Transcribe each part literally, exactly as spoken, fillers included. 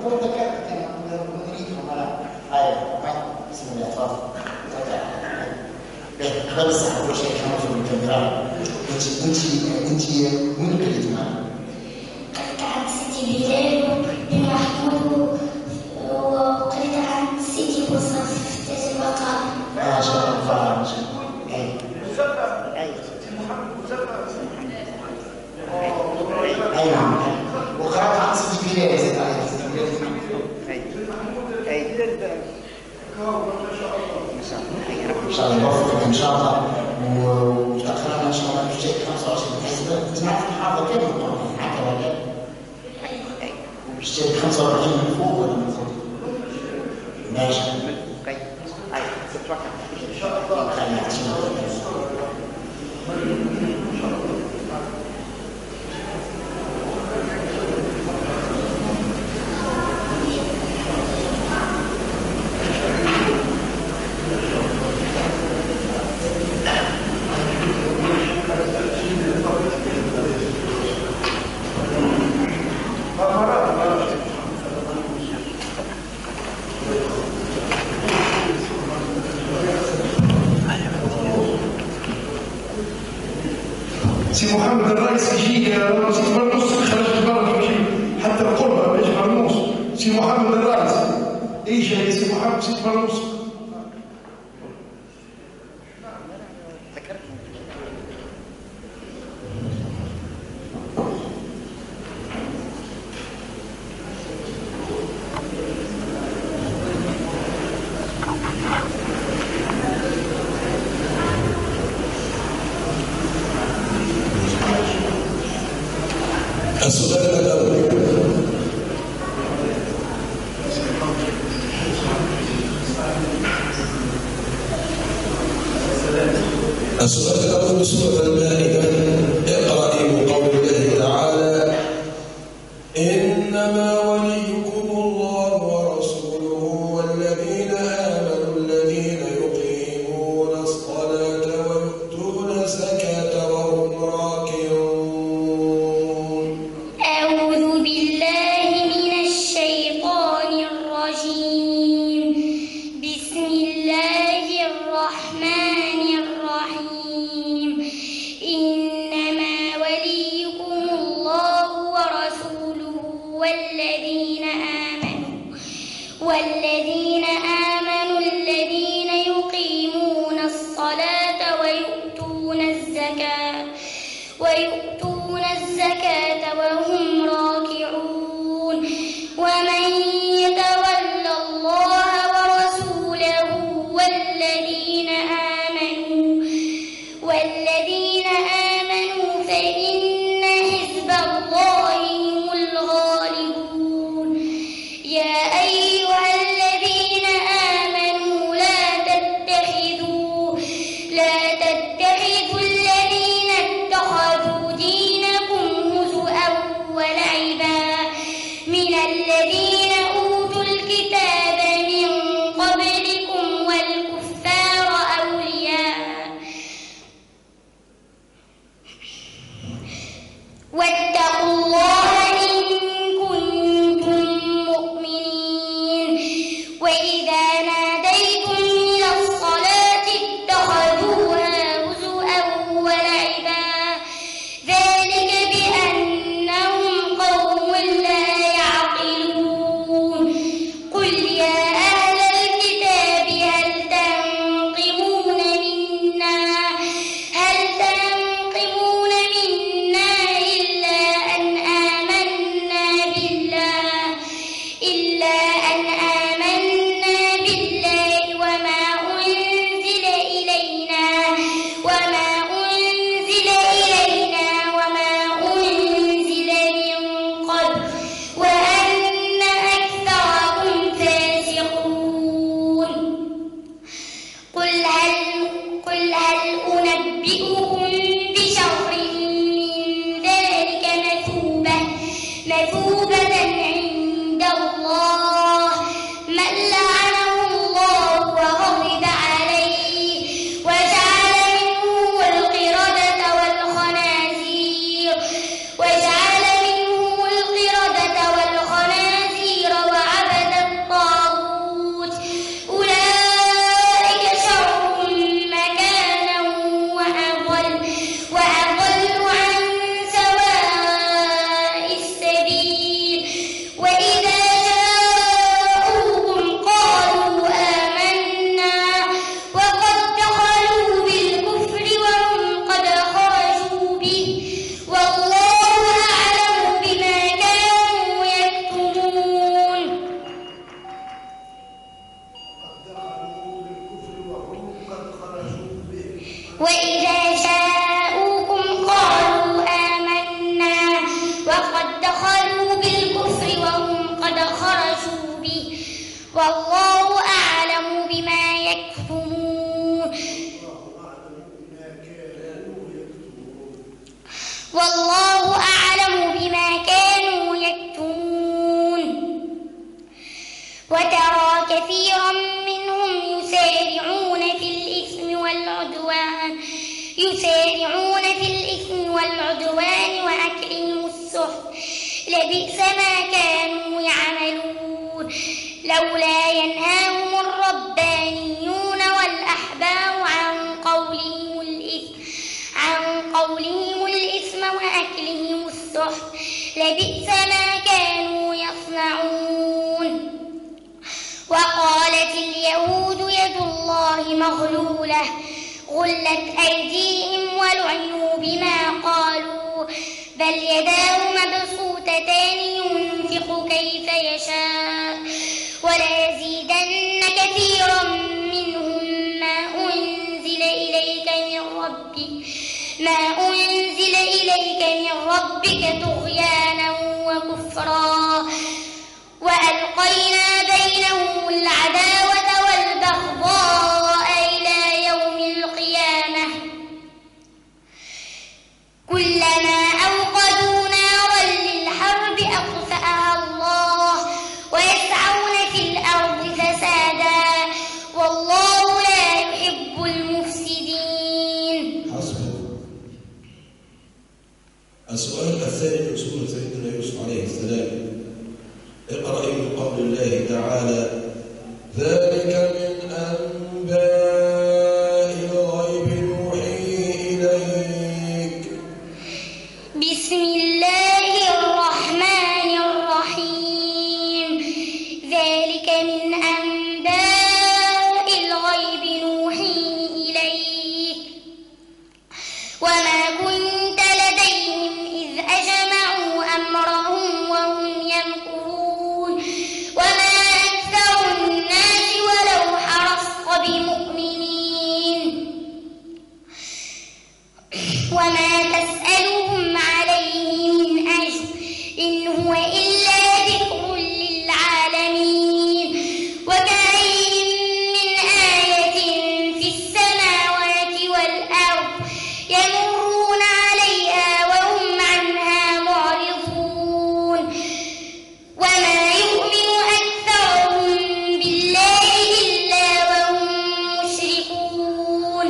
هو ذكرت كان نريد عملاء آية بسم الله تفضل هذا الصحة أول شيء خمسة من الكاميرا أنت أنت أنت من كلمة قرأت عن سيدي بلال بن محمود وقرأت عن سيدي مصطفى تاج المقام. ما شاء الله ما شاء الله. أي أي أي نعم. وقرأت عن سيدي بلال زاد عليه سيدي بلال. أي أي إن شاء الله نوفقك إن شاء الله وتأخرنا إن شاء الله في شيء خمسة وعشرين حسبة تسمع في الحافظة كيف نقرأ حتى ولا وبالشيء خمسة وعشرين من فوق ولا من فوق ماشي طيب هاي تتوقع إن شاء الله خلينا نعطينا سي محمد الرئيس يجي سي مرموس خرج برا تمشي حتى القربة مش مرموس. سي محمد الرئيس يجي سي محمد سي مرموس. السؤال الأول السؤال الأول سورة المائدة اقرأي بقول الله تعالى إنما وليكم الله ورسوله والذين آمنوا الذين يقيمون الصلاة ويؤتون الزكاة وهم راكعون. أعوذ بالله من الشيطان الرجيم. بسم الله الرحمن الرحيم. إنما وليكم الله ورسوله والذين آمنوا والذين آمنوا الذين يقيمون الصلاة ويؤتون الزكاة ويؤتون الزكاة وهم راكعون. ومن يتول الله ورسوله والذين آمنوا والذين آمنوا فإن حزب الله هم الغالبون. يا أيها الذين آمنوا لا تتخذوا لا تتخذوا الذين اتخذوا دينكم هزؤا ولعبا من الذين أوتوا الكتاب من قبلكم والكفار أولياء واتقوا الله إن كنتم مؤمنين. وإذا ناديتم إلى الصلاة اتخذوها هزؤا ولعبا ذلك بأنهم قوم لا يعقلون. والله أعلم بما يكتمون والله أعلم بما كانوا يكتمون وترى كثيرا منهم يسارعون في الإثم والعدوان يسارعون في الإثم والعدوان وأكلهم السحت لبئس ما كانوا يعملون لولا ينهاهم الربانيون والأحبار عن قولهم الإثم عن قولهم الإثم وأكلهم السحت لبئس ما كانوا يصنعون وقالت اليهود يد الله مغلولة غلت أيديهم ولعنوا بما قالوا بل يداه مبسوطتان ينفق كيف يشاء وليزيدن كثيرا منهم ما أنزل إليك من ربك ما أنزل إليك من ربك طغيانا وكفرا وألقينا بينهم العداوة والبغضاء إلى يوم القيامة كلما أوقدوا نارا للحرب أطفأها الله ويسعون في الأرض فسادا والله لا يحب المفسدين. السؤال الثاني من سورة سيدنا يوسف عليه السلام اقرأ من قول الله تعالى ذلك من أنباء الغيب نوحيه إليك. بسم الله الرحمن الرحيم ذلك من أنباء الغيب نوحيه إليك وما كنت لديهم إذ أجمعوا أمرهم وهم يمكرون وما أكثر الناس ولو حرصت بمؤمنين وما تسألهم عليه من أجر إن هو إلا ذكر للعالمين وكأين من آية في السماوات والأرض يمرون عليها وهم عنها معرضون وما يؤمن أكثرهم بالله إلا وهم مشركون.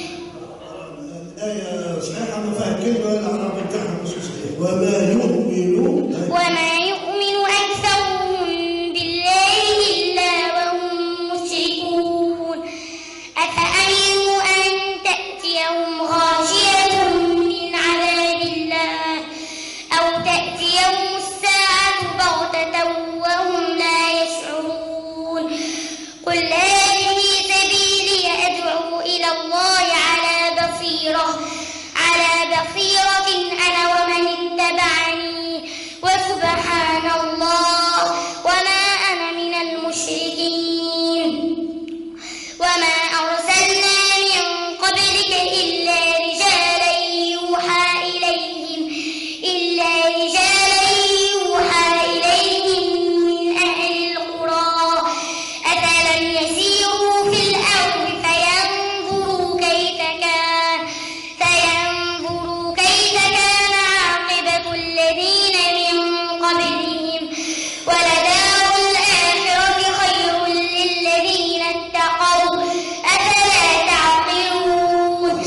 الآية صحيحة ما فيها كلمة الأعراب بتاعها مش صحيح وما يؤمنون وما يؤمن أكثرهم بالله إلا وهم مشركون أفأمنوا أن تأتيهم غاشية من عذاب الله أو تأتيهم الساعة بغتة وهم لا يشعرون قل هذه سبيلي أدعو إلى الله على بصيرة على بصيرة أنا ومن اتبعني وسبحان الله وما أنا من المشركين وما أرسلنا من قبلك إلا رجالا يوحى إليهم إلا رجالا يوحى إليهم من أهل القرى أفلم يسيروا في الأرض فينظروا كيف كان فينظروا كيف كان عاقبة الذين من قبلهم ولدار الآخرة خير للذين اتقوا أفلا تعقلون.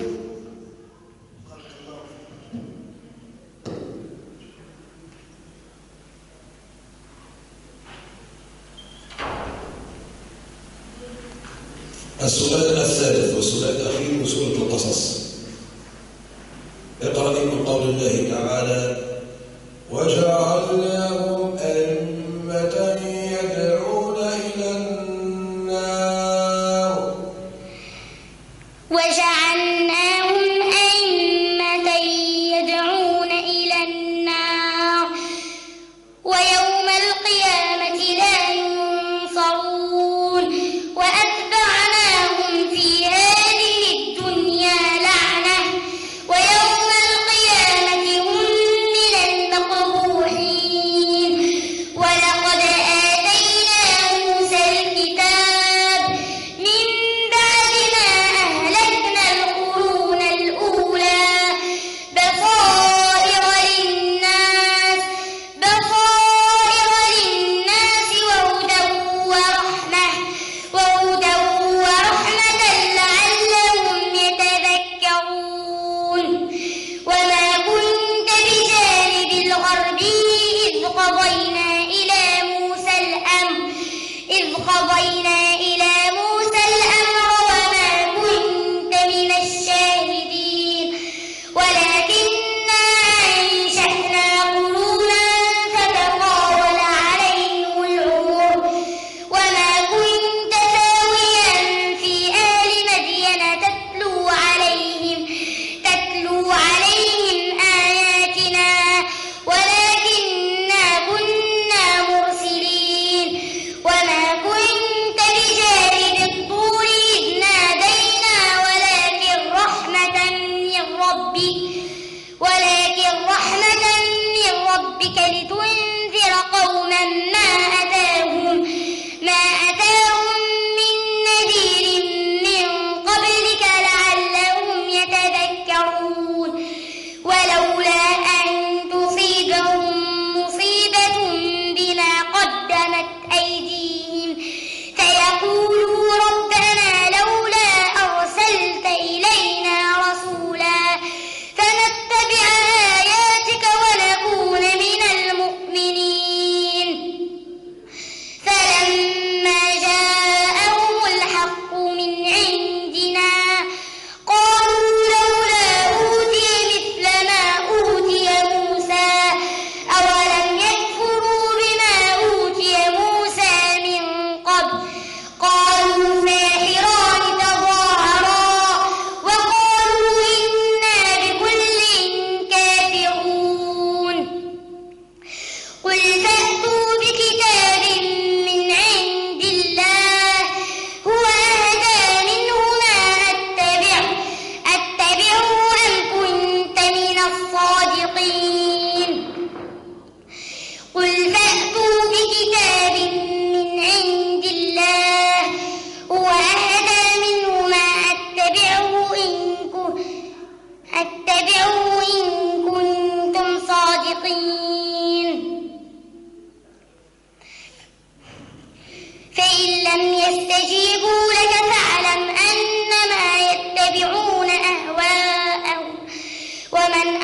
السؤال الثالث والسؤال الأخير من سورة القصص اقرأ من قول الله تعالى وجعلناهم أئمة يدعون إلى النار وجعلناهم أئمة يدعون إلى النار ويوم القيامة لا ينصرون وأتبعناهم في هذه الدنيا لعنة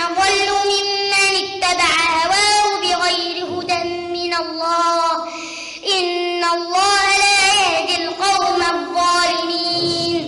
أضل ممن اتبع هواه بغير هدى من الله إن الله لا يهدي القوم الظالمين.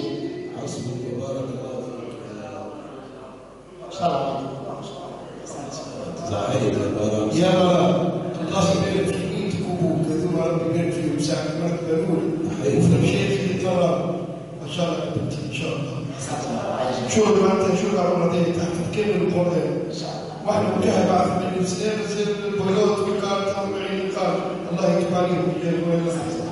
يا الله يبارك فيك انت كوبوك هذوما ربي يبارك فيهم ساعة ما تبانون وفي مشيت في ترى ما شاء الله بنتي ان شاء الله. شو انت شو العمر تحت كامل القرآن واحنا وجهها بعد من الاسلام زي البيضات والكارت معين القارب الله يكتب عليهم.